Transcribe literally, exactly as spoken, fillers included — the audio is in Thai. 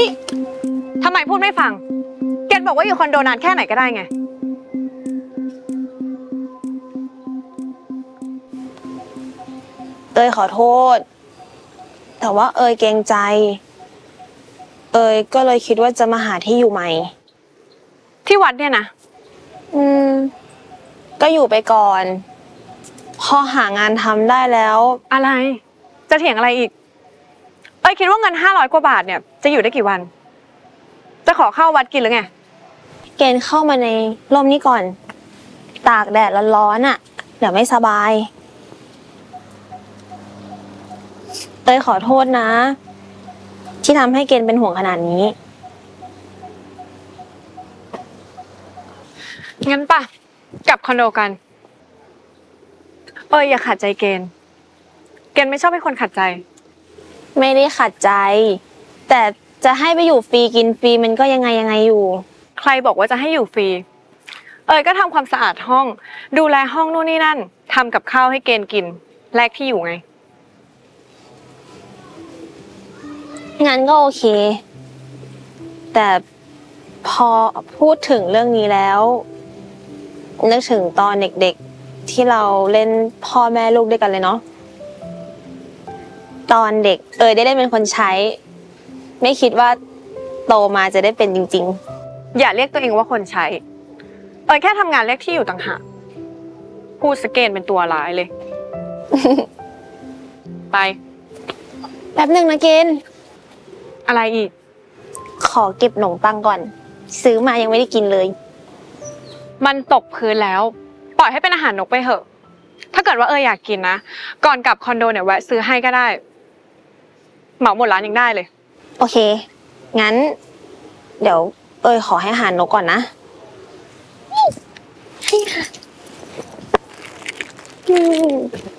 ทำไมพูดไม่ฟังเกณฑ์บอกว่าอยู่คอนโดนานแค่ไหนก็ได้ไงเตยขอโทษแต่ว่าเอยเกรงใจเอยก็เลยคิดว่าจะมาหาที่อยู่ใหม่ที่วัดเนี่ยนะอืมก็อยู่ไปก่อนพอหางานทำได้แล้วอะไรจะเถียงอะไรอีกเอ้ยคิดว่าเงินห้าร้อยกว่าบาทเนี่ยจะอยู่ได้กี่วันจะขอเข้าวัดกินหรือไงเกณฑ์เข้ามาในร่มนี้ก่อนตากแดดร้อนๆอ่ะเดี๋ยวไม่สบายเตยขอโทษนะที่ทำให้เกณฑ์เป็นห่วงขนาดนี้งั้นป่ะกลับคอนโดกันเอ้ยอย่าขัดใจเกณฑ์เกณฑ์ไม่ชอบให้คนขัดใจไม่ได้ขัดใจแต่จะให้ไปอยู่ฟรีกินฟรีมันก็ยังไงยังไงอยู่ใครบอกว่าจะให้อยู่ฟรีเอ้ยก็ทำความสะอาดห้องดูแลห้องนู่นนี่นั่นทำกับข้าวให้เกณฑ์กินแลกที่อยู่ไงงั้นก็โอเคแต่พอพูดถึงเรื่องนี้แล้วนึกถึงตอนเด็กๆที่เราเล่นพ่อแม่ลูกด้วยกันเลยเนาะตอนเด็กเอยได้เล่นเป็นคนใช้ไม่คิดว่าโตมาจะได้เป็นจริงๆอย่าเรียกตัวเองว่าคนใช้เอยแค่ทำงานเรียกที่อยู่ต่างหากพูดสเกนเป็นตัวร้ายเลย ไปแป๊บหนึ่งนะเกณฑ์อะไรอีกขอเก็บขนมปังก่อนซื้อมายังไม่ได้กินเลยมันตกพื้นแล้วปล่อยให้เป็นอาหารนกไปเถอะถ้าเกิดว่าเอออยากกินนะก่อนกลับคอนโดเนี่ยแวะซื้อให้ก็ได้เหมาหมดร้านยังได้เลยโอเคงั้นเดี๋ยวเอยขอให้อาหารนกก่อนนะให้ค่ะ